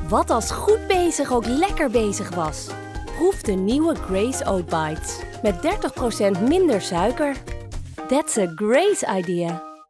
Wat als goed bezig ook lekker bezig was? Proef de nieuwe Grace Oat Bites met 30% minder suiker. That's a Grace idea.